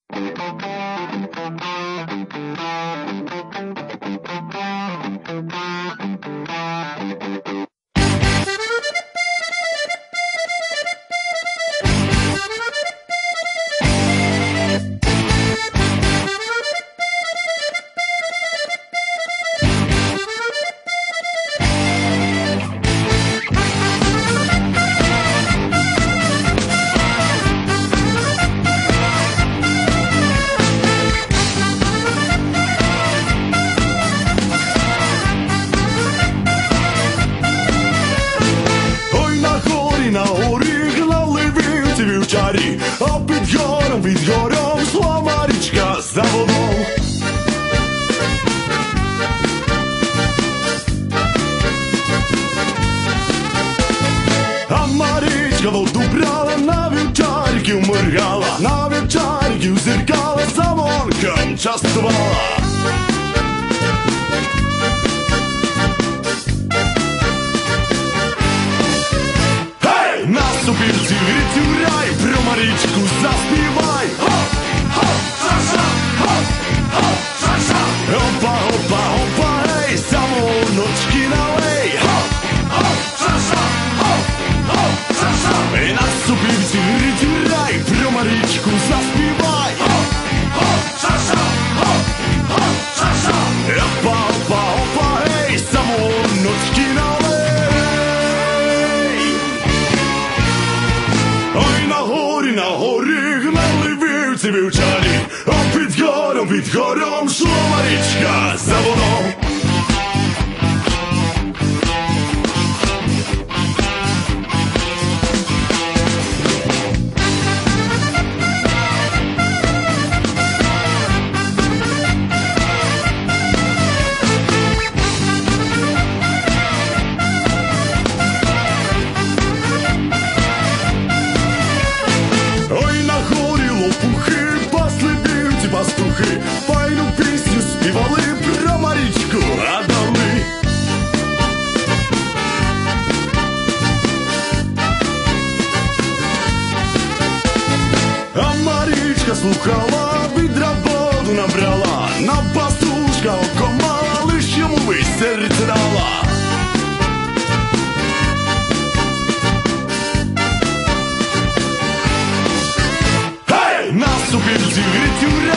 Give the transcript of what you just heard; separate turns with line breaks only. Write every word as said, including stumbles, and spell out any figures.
А під гором, під гором Жszla Mariczka за водou. А Mariczka воду брала, на wiwczarykiw morhala, на wiwczarykiw zirkala, Samohonkow czastuwala. Наступив зігріть у рай, про Mariczku заспівай. Опа, опа, опа, ей, самоночки налей. Наступив зігріть у рай, про Mariczku заспівай. Опа, опа, опа, ей, самоночки налей. На горі гнали вівці вівчарі, а під гором, під гором Жszla Mariczka за водou. Лопухи, пасли вівці, пастухи, файну пісню співали, про Mariczku hadaly. А Mariczka sluchala, widra воду nabrala, на pastuszka oko mala, Lysz jomu serce dala. Наступив зігріть у